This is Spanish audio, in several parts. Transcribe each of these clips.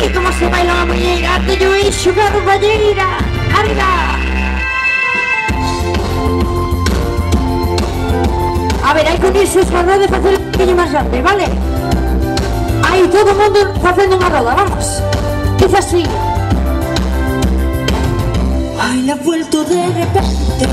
Y como se baila la muñeca, te yo y su compañera. ¡Arriba! A ver, hay que unirse a roda para hacer un pequeño más grande, ¿vale? Ahí todo el mundo haciendo una roda, vamos. Dice así. Ay, le ha vuelto de repente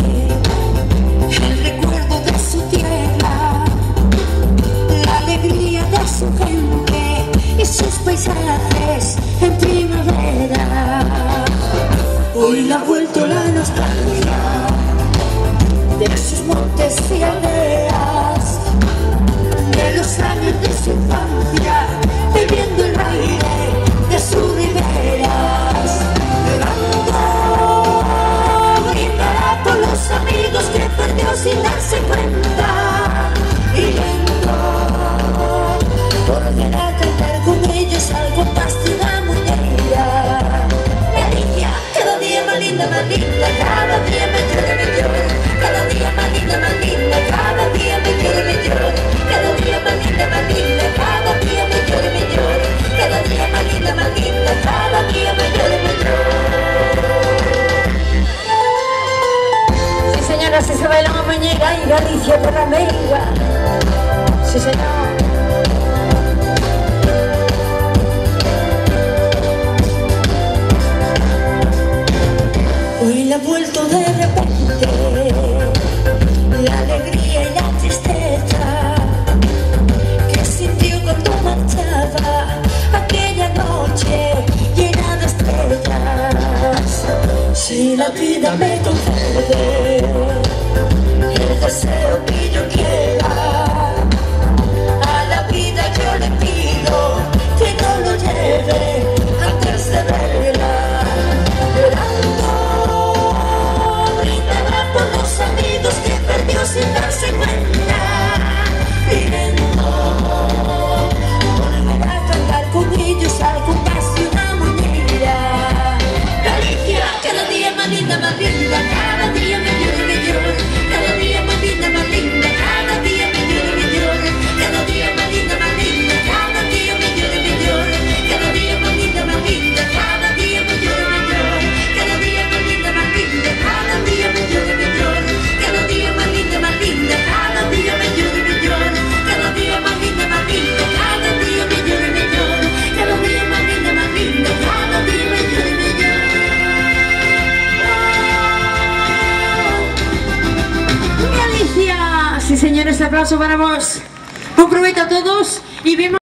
el recuerdo de su tierra, la alegría de su gente y sus paisajes en primavera. Hoy le ha vuelto la nostalgia de sus montes y aldeas, de los años de su infancia, bebiendo el aire de sus riberas. Brindará por los amigos que perdió sin darse cuenta, y lento volverá a cantar con ellos al compás de una muñeira. Galicia, cada día más linda, cada día mejor, cada día más linda, cada día mejor, cada día más linda, cada día mejor, cada día más linda, cada día mejor. Sí, señora, si se baila una muñeca y Galicia por la meiga. Sí, señor. Hoy le ha vuelto de repente la alegría y la tristeza que sintió cuando marchaba aquella noche llena de estrellas. Si la vida me concede el deseo que yo quiera, a la vida yo le pido que no lo lleve antes de verla. Amigos que perdió sin darse cuenta, viviendo volverá a cantar con ellos al compás de una muñeira. Galicia, cada día más linda, cada día mejor, cada día más linda, cada día mejor, cada día más linda, cada día mejor, cada día más linda, cada día mejor, cada día más linda, cada día mejor. Cada día más linda, cada día mejor, cada día más linda, cada día mejor, cada día más linda, cada día mejor. Galicia. Sí, señores, aplauso para vos. Un provecho a todos y vemos.